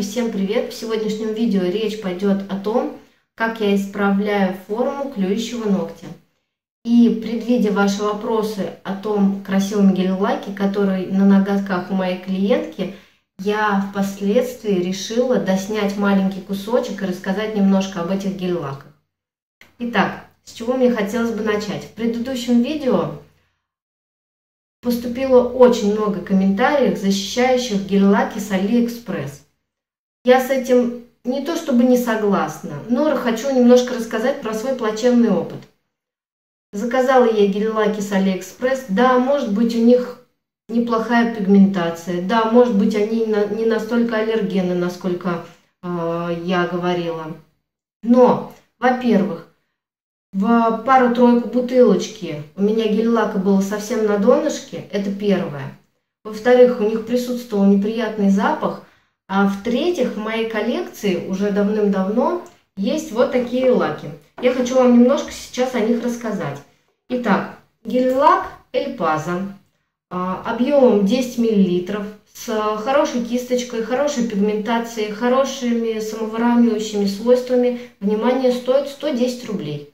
всем привет! В сегодняшнем видео речь пойдет о том, как я исправляю форму клюющего ногтя. И предвидя ваши вопросы о том красивом гель-лаке, который на ноготках у моей клиентки, я впоследствии решила доснять маленький кусочек и рассказать немножко об этих гель-лаках. Итак, с чего мне хотелось бы начать? В предыдущем видео поступило очень много комментариев, защищающих гель-лаки с AliExpress. Я с этим не то чтобы не согласна, но хочу немножко рассказать про свой плачевный опыт. Заказала я гель-лаки с AliExpress. Да, может быть, у них неплохая пигментация. Да, может быть, они не настолько аллергены, насколько я говорила. Но, во-первых, в пару-тройку бутылочки у меня гель-лака было совсем на донышке, это первое. Во-вторых, у них присутствовал неприятный запах. А в-третьих, в моей коллекции уже давным-давно есть вот такие лаки. Я хочу вам немножко сейчас о них рассказать. Итак, гель-лак Эльпаза объемом 10 мл, с хорошей кисточкой, хорошей пигментацией, хорошими самовыравнивающими свойствами. Внимание, стоит 110 рублей.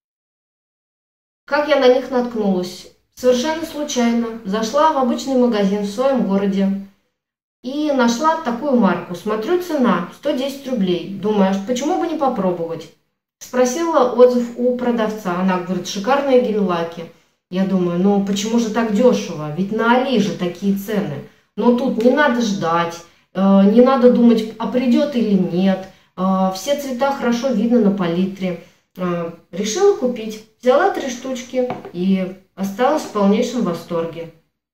Как я на них наткнулась? Совершенно случайно. Зашла в обычный магазин в своем городе и нашла такую марку. Смотрю, цена 110 рублей. Думаю, почему бы не попробовать? Спросила отзыв у продавца. Она говорит, шикарные гель-лаки. Я думаю, ну почему же так дешево? Ведь на Али же такие цены. Но тут не надо ждать, не надо думать, а придет или нет. Все цвета хорошо видно на палитре. Решила купить. Взяла 3 штучки и осталась в полнейшем восторге.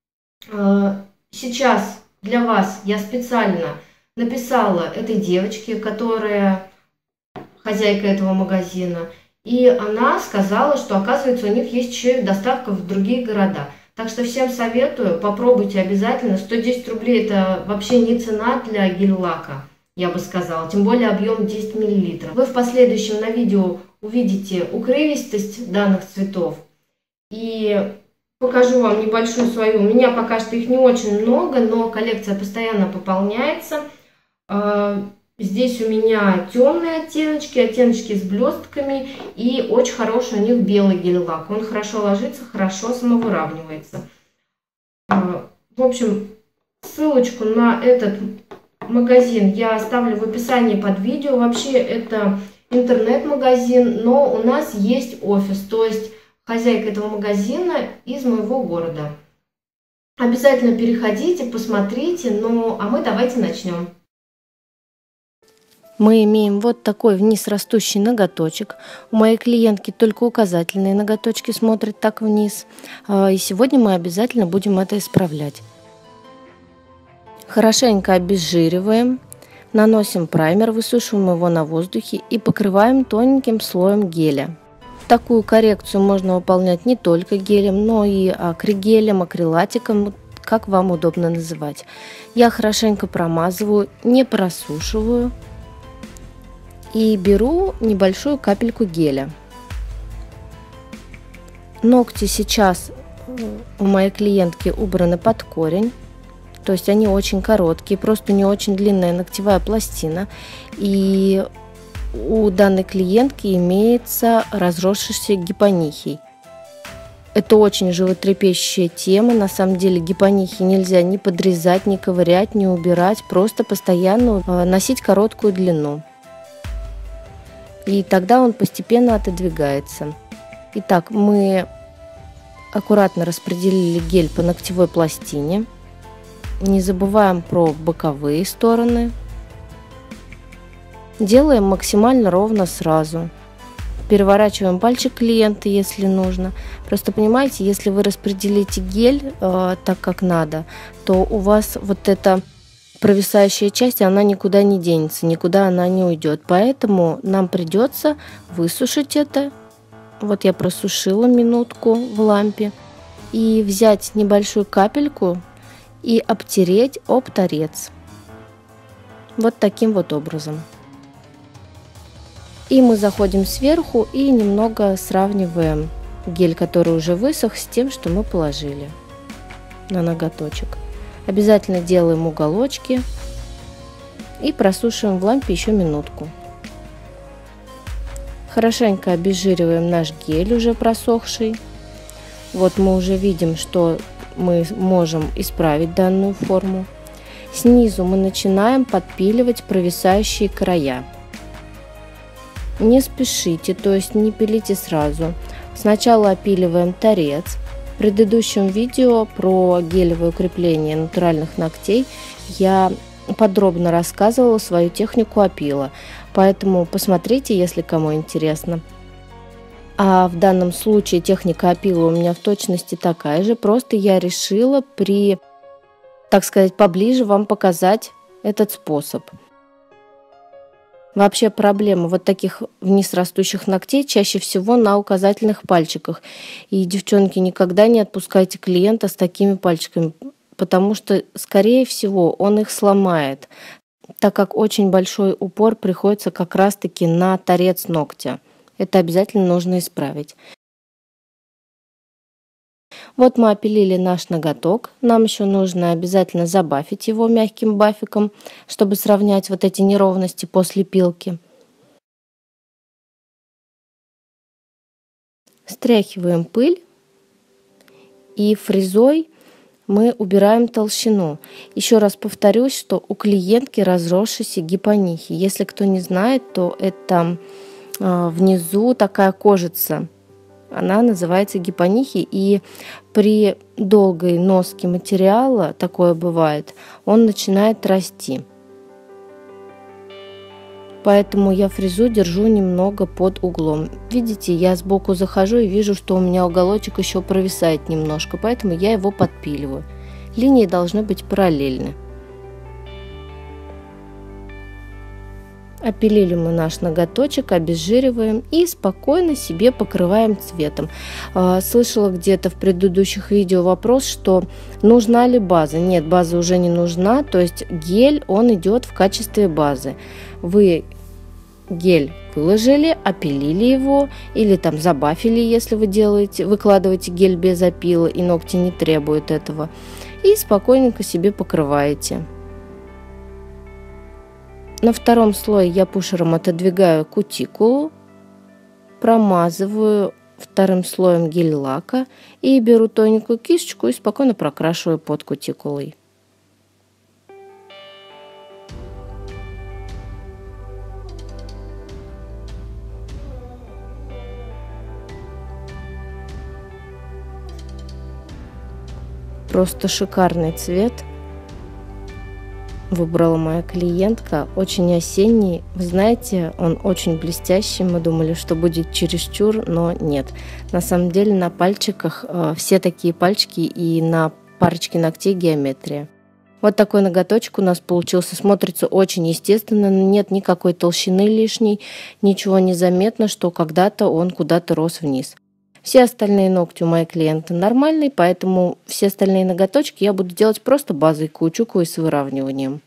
Сейчас для вас я специально написала этой девочке, которая хозяйка этого магазина. И она сказала, что, оказывается, у них есть еще и доставка в другие города. Так что всем советую, попробуйте обязательно. 110 рублей это вообще не цена для гель-лака, я бы сказала. Тем более объем 10 мл. Вы в последующем на видео увидите укрывистость данных цветов. И покажу вам небольшую свою. У меня пока что их не очень много, но коллекция постоянно пополняется. Здесь у меня темные оттеночки с блестками. И очень хороший у них белый гель-лак. Он хорошо ложится, хорошо самовыравнивается. В общем, ссылочку на этот магазин я оставлю в описании под видео. Вообще это интернет-магазин, но у нас есть офис, то есть хозяйка этого магазина из моего города. Обязательно переходите, посмотрите, ну а мы давайте начнем. Мы имеем вот такой вниз растущий ноготочек. У моей клиентки только указательные ноготочки смотрят так вниз. И сегодня мы обязательно будем это исправлять. Хорошенько обезжириваем. Наносим праймер, высушиваем его на воздухе и покрываем тоненьким слоем геля. Такую коррекцию можно выполнять не только гелем, но и акригелем, акрилатиком, как вам удобно называть. Я хорошенько промазываю, не просушиваю и беру небольшую капельку геля. Ногти сейчас у моей клиентки убраны под корень. То есть они очень короткие, просто не очень длинная ногтевая пластина. И у данной клиентки имеется разросшийся гипонихий. Это очень животрепещущая тема. На самом деле гипонихий нельзя ни подрезать, ни ковырять, ни убирать. Просто постоянно носить короткую длину. И тогда он постепенно отодвигается. Итак, мы аккуратно распределили гель по ногтевой пластине. Не забываем про боковые стороны. Делаем максимально ровно сразу. Переворачиваем пальчик клиента, если нужно. Просто понимаете, если вы распределите гель так, как надо, то у вас вот эта провисающая часть, она никуда не денется, никуда она не уйдет. Поэтому нам придется высушить это. Вот я просушила минутку в лампе. И взять небольшую капельку и обтереть об торец. Вот таким вот образом. И мы заходим сверху и немного сравниваем гель, который уже высох, с тем, что мы положили на ноготочек. Обязательно делаем уголочки. И просушиваем в лампе еще минутку. Хорошенько обезжириваем наш гель, уже просохший. Вот мы уже видим, что мы можем исправить данную форму. Снизу мы начинаем подпиливать провисающие края. Не спешите, то есть не пилите сразу. Сначала опиливаем торец. В предыдущем видео про гелевое укрепление натуральных ногтей я подробно рассказывала свою технику опила, поэтому посмотрите, если кому интересно. А в данном случае техника опила у меня в точности такая же, просто я решила так сказать, поближе вам показать этот способ. Вообще проблема вот таких вниз растущих ногтей чаще всего на указательных пальчиках. И, девчонки, никогда не отпускайте клиента с такими пальчиками, потому что, скорее всего, он их сломает, так как очень большой упор приходится как раз-таки на торец ногтя. Это обязательно нужно исправить. Вот мы опилили наш ноготок. Нам еще нужно обязательно забафить его мягким бафиком, чтобы сравнять вот эти неровности после пилки. Стряхиваем пыль и фрезой мы убираем толщину. Еще раз повторюсь, что у клиентки разросшиеся гипонихи. Если кто не знает, то это внизу такая кожица. Она называется гипонихи, и при долгой носке материала, такое бывает, он начинает расти. Поэтому я фрезу держу немного под углом. Видите, я сбоку захожу и вижу, что у меня уголочек еще провисает немножко, поэтому я его подпиливаю. Линии должны быть параллельны. Опилили мы наш ноготочек, обезжириваем и спокойно себе покрываем цветом. Слышала где-то в предыдущих видео вопрос, что нужна ли база. Нет, база уже не нужна, то есть гель, он идет в качестве базы. Вы гель выложили, опилили его или там забафили, если вы выкладываете гель без опила и ногти не требуют этого. И спокойненько себе покрываете. На втором слое я пушером отодвигаю кутикулу, промазываю вторым слоем гель-лака и беру тоненькую кисточку и спокойно прокрашиваю под кутикулой. Просто шикарный цвет выбрала моя клиентка, очень осенний. Вы знаете, он очень блестящий. Мы думали, что будет чересчур, но нет. На самом деле на пальчиках все такие пальчики и на парочке ногтей геометрия. Вот такой ноготочек у нас получился. Смотрится очень естественно, нет никакой толщины лишней, ничего не заметно, что когда-то он куда-то рос вниз. Все остальные ногти у моей клиентки нормальные, поэтому все остальные ноготочки я буду делать просто базой каучуку и с выравниванием.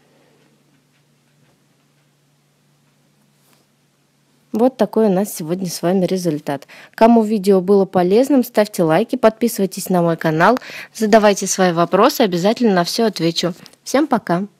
Вот такой у нас сегодня с вами результат. Кому видео было полезным, ставьте лайки, подписывайтесь на мой канал, задавайте свои вопросы, обязательно на все отвечу. Всем пока!